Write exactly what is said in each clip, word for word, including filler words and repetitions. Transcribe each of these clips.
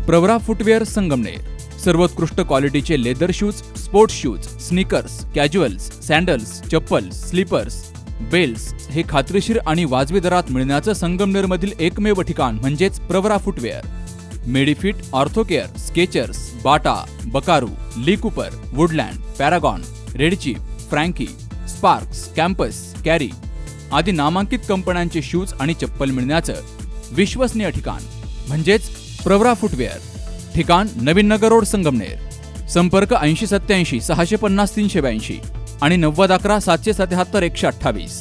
Pravara footwear Sangamner, सर्वोत्कृष्ट क्वालिटीचे leather shoes, sports shoes, sneakers, casuals, sandals, चप्पल्स, स्लीपर्स, बेल्ट्स हे खात्रीशीर आणि वाजवी दरात मिळण्याचं संगमनेरमधील एकमेव ठिकाण म्हणजेच Pravara footwear. Medifit, Orthocare, Skechers, Bata, Buckaroo, Lee Cooper, Woodland, Paragon, Red Chief, Frankie, Sparx, Campus, Carry आदी नामांकित कंपन्यांचे शूज आणि चप्पल मिळण्याचं विश्वसनीय ठिकाण म्हणजेच प्रवरा फुटवेअर. ठिकाण नवीन नगर रोड संगमनेर. संपर्क ऐंशी सत्याऐंशी सहाशे पन्नास तीनशे ब्याऐंशी आणि नव्वद अकरा सातशे सत्याहत्तर एकशे अठ्ठावीस.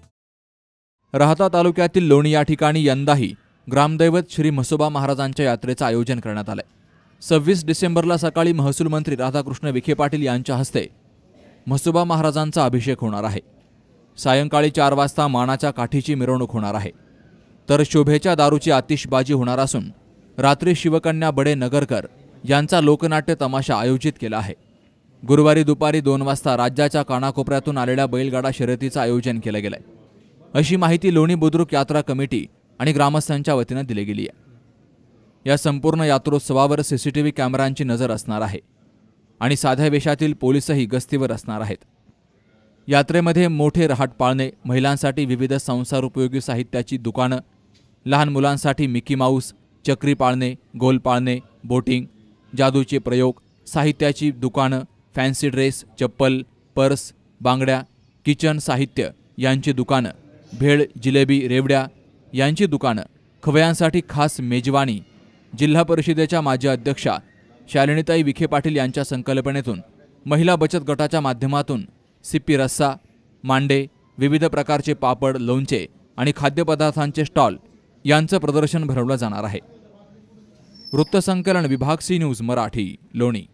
राहता तालुक्यातील लोणी या ठिकाणी यंदाही ग्रामदैवत श्री म्हसोबा महाराजांच्या यात्रेचं आयोजन करण्यात आलंय. सव्वीस डिसेंबरला सकाळी महसूल मंत्री राधाकृष्ण विखे पाटील यांच्या हस्ते म्हसोबा महाराजांचा अभिषेक होणार आहे. सायंकाळी चार वाजता मानाच्या काठीची मिरवणूक होणार आहे. तर शोभेच्या दारूची आतिषबाजी होणार असून रात्री शिवकन्या बडे नगरकर यांचा लोकनाट्य तमाशा आयोजित केला आहे. गुरुवारी दुपारी दोन वाजता राज्याच्या कानाकोपऱ्यातून आलेल्या बैलगाडा शर्यतीचं आयोजन केलं गेलंय, अशी माहिती लोणी बुद्रुक यात्रा कमिटी आणि ग्रामस्थांच्या वतीनं दिली गेली आहे. या संपूर्ण यात्रोत्सवावर सीसीटीव्ही कॅमेऱ्यांची नजर असणार आहे आणि साध्या वेशातील पोलीसही गस्तीवर असणार आहेत. यात्रेमध्ये मोठे रहाट पाळणे, महिलांसाठी विविध संसारोपयोगी साहित्याची दुकानं, लहान मुलांसाठी मिकी माऊस, चक्री पाळणे, गोल पाळणे, बोटिंग, जादूचे प्रयोग, साहित्याची दुकानं, फॅन्सी ड्रेस, चप्पल, पर्स, बांगड्या, किचन साहित्य यांची दुकानं, भेळ, जिलेबी, रेवड्या यांची दुकानं, खवयांसाठी खास मेजवानी, जिल्हा परिषदेच्या माजी अध्यक्षा शालिनीताई विखे पाटील यांच्या संकल्पनेतून महिला बचत गटाच्या माध्यमातून सिप्पी रस्सा, मांडे, विविध प्रकारचे पापड, लोणचे आणि खाद्यपदार्थांचे स्टॉल यांचं प्रदर्शन भरवलं जाणार आहे. वृत्तसंकलन विभाग सी न्यूज मराठी, लोणी.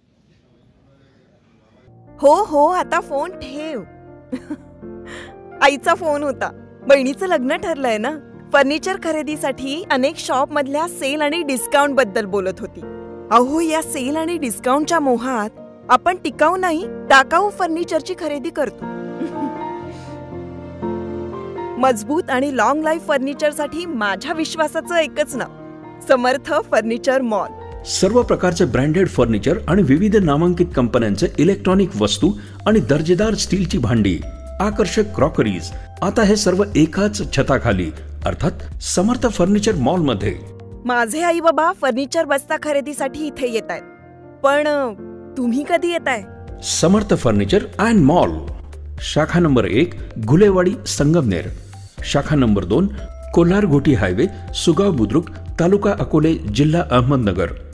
हो हो आता फोन ठेव. आईचा फोन होता. बहिणीचं लग्न ठरलंय ना. फर्निचर खरेदीसाठी अनेक शॉप मधल्या सेल आणि डिस्काउंट बद्दल बोलत होती. अहो या सेल आणि डिस्काउंटच्या मोहात आपण टिकाऊ नाही टाकाऊ फर्निचरची खरेदी करतो. मजबूत आणि लॉंग लाईफ फर्निचरसाठी माझ्या विश्वासाचं एकच नाव, समर्थ फर्निचर मॉल. सर्व प्रकारचे ब्रँडेड फर्निचर आणि विविध नामांकित कंपन्यांचे इलेक्ट्रॉनिक वस्तू आणि दर्जेदार स्टीलची भांडी, आकर्षक क्रॉकरीज, आता हे सर्व एकाच छताखाली अर्थात समर्थ फर्निचर मॉल मध्ये. माझे आई बाबा फर्निचर बस्ता खरेदीसाठी इथे येत आहेत, पण तुम्ही कधी येताय? समर्थ फर्निचर अँड मॉल, शाखा नंबर एक घुलेवाडी संगमनेर, शाखा नंबर दोन कोल्हार घोटी हायवे, सुगाव बुद्रुक, तालुका अकोले, जिल्हा अहमदनगर.